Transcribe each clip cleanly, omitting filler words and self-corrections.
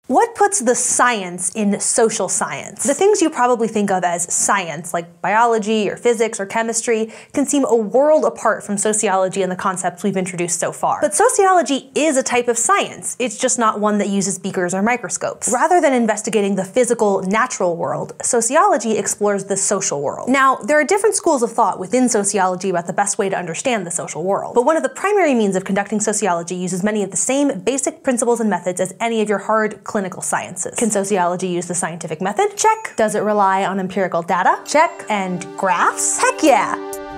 What puts the science in social science? The things you probably think of as science, like biology or physics or chemistry, can seem a world apart from sociology and the concepts we've introduced so far. But sociology is a type of science. It's just not one that uses beakers or microscopes. Rather than investigating the physical, natural world, sociology explores the social world. Now, there are different schools of thought within sociology about the best way to understand the social world. But one of the primary means of conducting sociology uses many of the same basic principles and methods as any of your hard clinical sciences. Can sociology use the scientific method? Check. Does it rely on empirical data? Check. And graphs? Heck yeah!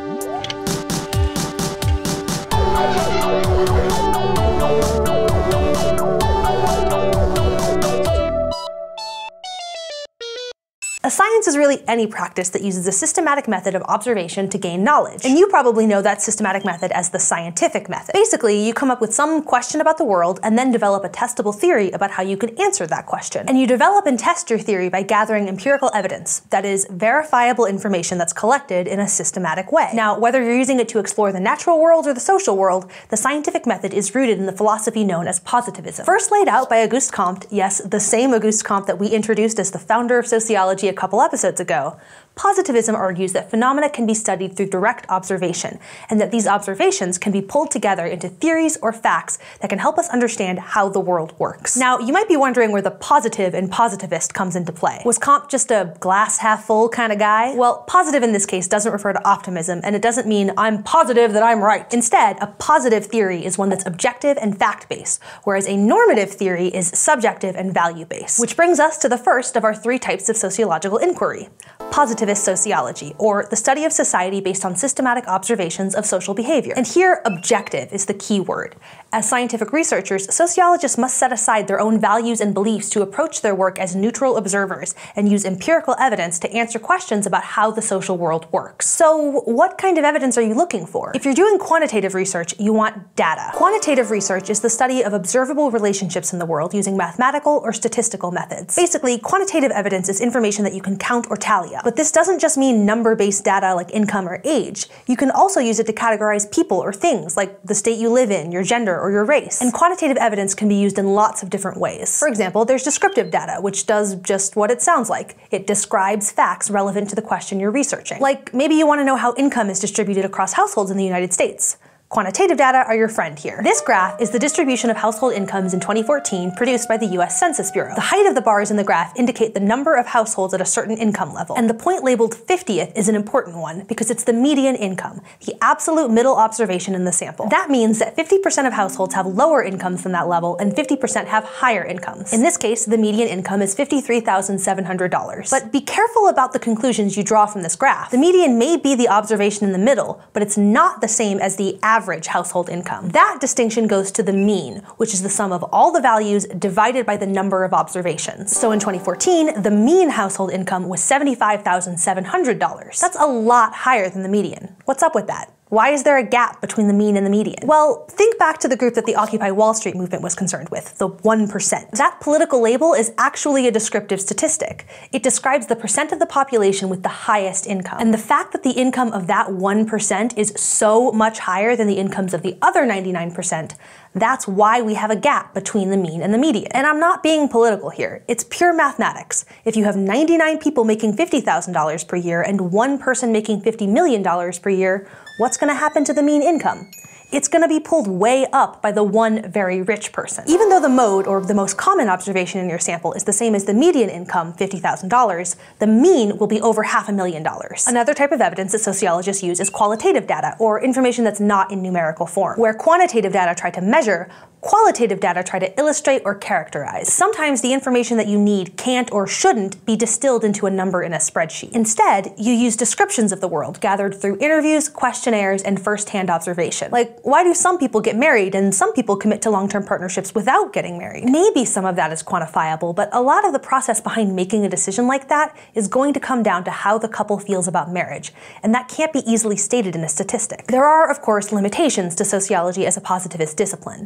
A science is really any practice that uses a systematic method of observation to gain knowledge. And you probably know that systematic method as the scientific method. Basically, you come up with some question about the world and then develop a testable theory about how you could answer that question. And you develop and test your theory by gathering empirical evidence, that is, verifiable information that's collected in a systematic way. Now, whether you're using it to explore the natural world or the social world, the scientific method is rooted in the philosophy known as positivism. First laid out by Auguste Comte, yes, the same Auguste Comte that we introduced as the founder of sociology a couple episodes ago, positivism argues that phenomena can be studied through direct observation, and that these observations can be pulled together into theories or facts that can help us understand how the world works. Now, you might be wondering where the positive and positivist comes into play. Was Comte just a glass half full kind of guy? Well, positive in this case doesn't refer to optimism, and it doesn't mean I'm positive that I'm right. Instead, a positive theory is one that's objective and fact-based, whereas a normative theory is subjective and value-based. Which brings us to the first of our three types of sociological inquiry: positivist sociology, or the study of society based on systematic observations of social behavior. And here, objective is the key word. As scientific researchers, sociologists must set aside their own values and beliefs to approach their work as neutral observers and use empirical evidence to answer questions about how the social world works. So, what kind of evidence are you looking for? If you're doing quantitative research, you want data. Quantitative research is the study of observable relationships in the world using mathematical or statistical methods. Basically, quantitative evidence is information that you can count or tally up. But this doesn't just mean number-based data like income or age. You can also use it to categorize people or things, like the state you live in, your gender, or your race. And quantitative evidence can be used in lots of different ways. For example, there's descriptive data, which does just what it sounds like. It describes facts relevant to the question you're researching. Like, maybe you want to know how income is distributed across households in the United States. Quantitative data are your friend here. This graph is the distribution of household incomes in 2014 produced by the US Census Bureau. The height of the bars in the graph indicate the number of households at a certain income level. And the point labeled 50th is an important one because it's the median income, the absolute middle observation in the sample. That means that 50% of households have lower incomes than that level and 50% have higher incomes. In this case, the median income is $53,700. But be careful about the conclusions you draw from this graph. The median may be the observation in the middle, but it's not the same as the average household income. That distinction goes to the mean, which is the sum of all the values divided by the number of observations. So in 2014, the mean household income was $75,700. That's a lot higher than the median. What's up with that? Why is there a gap between the mean and the median? Well, think back to the group that the Occupy Wall Street movement was concerned with, the 1%. That political label is actually a descriptive statistic. It describes the percent of the population with the highest income. And the fact that the income of that 1% is so much higher than the incomes of the other 99%, that's why we have a gap between the mean and the median. And I'm not being political here. It's pure mathematics. If you have 99 people making $50,000 per year and one person making $50 million per year, what's going to happen to the mean income? It's going to be pulled way up by the one very rich person. Even though the mode, or the most common observation in your sample, is the same as the median income, $50,000, the mean will be over $500,000. Another type of evidence that sociologists use is qualitative data, or information that's not in numerical form. Where quantitative data try to measure, qualitative data try to illustrate or characterize. Sometimes the information that you need can't or shouldn't be distilled into a number in a spreadsheet. Instead, you use descriptions of the world gathered through interviews, questionnaires, and first-hand observation. Like, why do some people get married and some people commit to long-term partnerships without getting married? Maybe some of that is quantifiable, but a lot of the process behind making a decision like that is going to come down to how the couple feels about marriage, and that can't be easily stated in a statistic. There are, of course, limitations to sociology as a positivist discipline. Not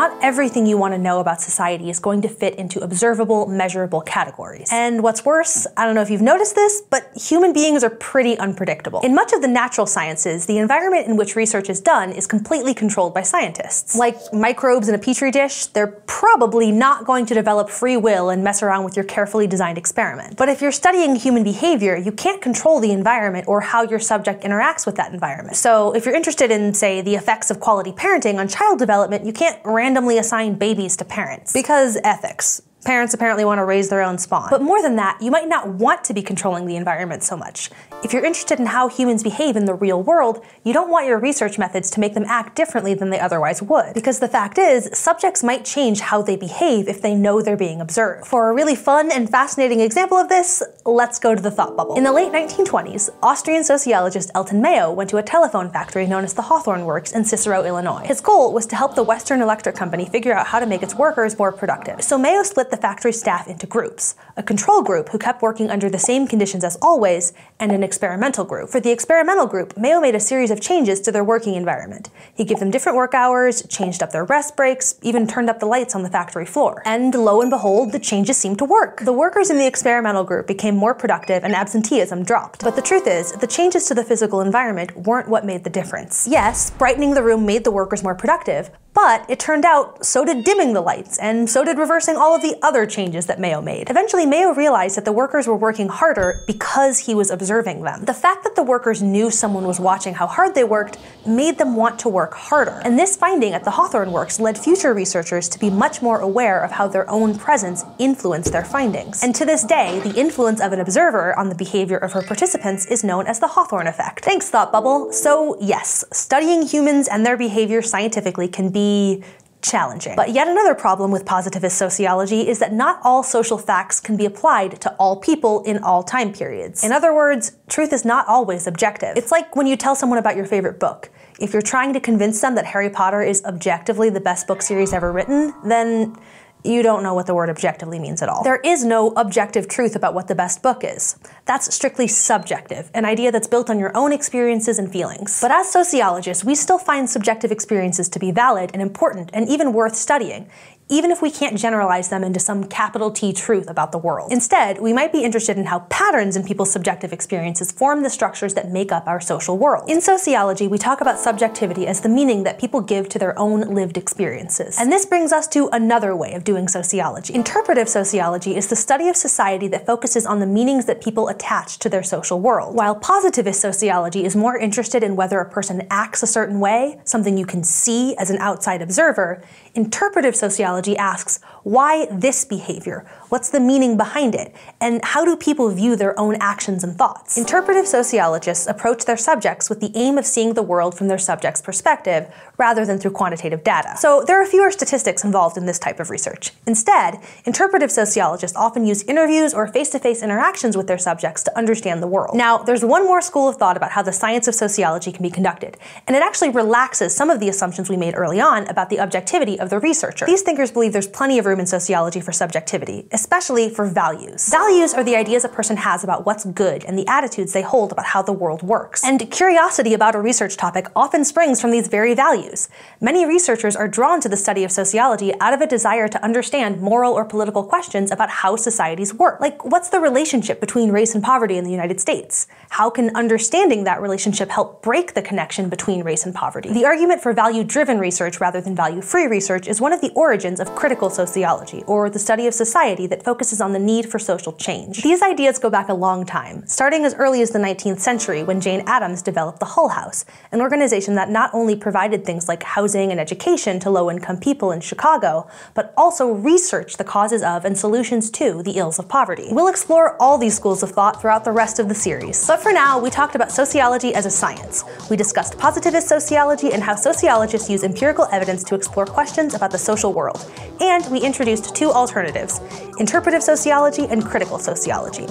not everything you want to know about society is going to fit into observable, measurable categories. And what's worse, I don't know if you've noticed this, but human beings are pretty unpredictable. In much of the natural sciences, the environment in which research is done is completely controlled by scientists. Like microbes in a petri dish, they're probably not going to develop free will and mess around with your carefully designed experiment. But if you're studying human behavior, you can't control the environment or how your subject interacts with that environment. So if you're interested in, say, the effects of quality parenting on child development, you can't randomly assign babies to parents. Because ethics. Parents apparently want to raise their own spawn. But more than that, you might not want to be controlling the environment so much. If you're interested in how humans behave in the real world, you don't want your research methods to make them act differently than they otherwise would. Because the fact is, subjects might change how they behave if they know they're being observed. For a really fun and fascinating example of this, let's go to the thought bubble. In the late 1920s, Austrian sociologist Elton Mayo went to a telephone factory known as the Hawthorne Works in Cicero, Illinois. His goal was to help the Western Electric Company figure out how to make its workers more productive. So Mayo split the factory staff into groups: a control group who kept working under the same conditions as always, and an experimental group. For the experimental group, Mayo made a series of changes to their working environment. He gave them different work hours, changed up their rest breaks, even turned up the lights on the factory floor. And lo and behold, the changes seemed to work. The workers in the experimental group became more productive and absenteeism dropped. But the truth is, the changes to the physical environment weren't what made the difference. Yes, brightening the room made the workers more productive, but it turned out so did dimming the lights, and so did reversing all of the other changes that Mayo made. Eventually, Mayo realized that the workers were working harder because he was observing them. The fact that the workers knew someone was watching how hard they worked made them want to work harder. And this finding at the Hawthorne Works led future researchers to be much more aware of how their own presence influenced their findings. And to this day, the influence of an observer on the behavior of her participants is known as the Hawthorne effect. Thanks, Thought Bubble. So yes, studying humans and their behavior scientifically can be challenging. But yet another problem with positivist sociology is that not all social facts can be applied to all people in all time periods. In other words, truth is not always objective. It's like when you tell someone about your favorite book. If you're trying to convince them that Harry Potter is objectively the best book series ever written, then you don't know what the word objectively means at all. There is no objective truth about what the best book is. That's strictly subjective, an idea that's built on your own experiences and feelings. But as sociologists, we still find subjective experiences to be valid and important and even worth studying, even if we can't generalize them into some capital T truth about the world. Instead, we might be interested in how patterns in people's subjective experiences form the structures that make up our social world. In sociology, we talk about subjectivity as the meaning that people give to their own lived experiences. And this brings us to another way of doing sociology. Interpretive sociology is the study of society that focuses on the meanings that people attach to their social world, while positivist sociology is more interested in whether a person acts a certain way, something you can see as an outside observer. Interpretive sociology asks, why this behavior? What's the meaning behind it? And how do people view their own actions and thoughts? Interpretive sociologists approach their subjects with the aim of seeing the world from their subject's perspective, rather than through quantitative data. So there are fewer statistics involved in this type of research. Instead, interpretive sociologists often use interviews or face-to-face interactions with their subjects to understand the world. Now, there's one more school of thought about how the science of sociology can be conducted, and it actually relaxes some of the assumptions we made early on about the objectivity of the researcher. These thinkers believe there's plenty of room in sociology for subjectivity, especially for values. Values are the ideas a person has about what's good and the attitudes they hold about how the world works. And curiosity about a research topic often springs from these very values. Many researchers are drawn to the study of sociology out of a desire to understand moral or political questions about how societies work. Like, what's the relationship between race and poverty in the United States? How can understanding that relationship help break the connection between race and poverty? The argument for value-driven research rather than value-free research is one of the origins of critical sociology, or the study of society that focuses on the need for social change. These ideas go back a long time, starting as early as the 19th century when Jane Addams developed the Hull House, an organization that not only provided things like housing and education to low-income people in Chicago, but also researched the causes of and solutions to the ills of poverty. We'll explore all these schools of thought throughout the rest of the series. But for now, we talked about sociology as a science. We discussed positivist sociology and how sociologists use empirical evidence to explore questions about the social world. And we introduced two alternatives: interpretive sociology and critical sociology.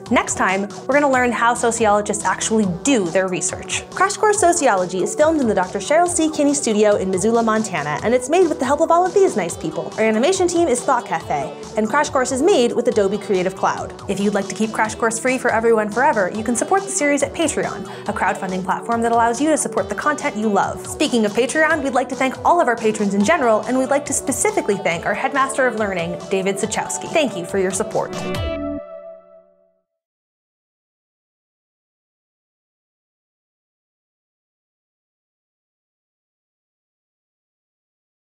Next time, we're going to learn how sociologists actually do their research. Crash Course Sociology is filmed in the Dr. Cheryl C. Kinney studio in Missoula, Montana, and it's made with the help of all of these nice people. Our animation team is Thought Cafe, and Crash Course is made with Adobe Creative Cloud. If you'd like to keep Crash Course free for everyone forever, you can support the series at Patreon, a crowdfunding platform that allows you to support the content you love. Speaking of Patreon, we'd like to thank all of our patrons in general, and we'd like to specifically thank our Headmaster of Learning, David Sachowski. Thank you for your support.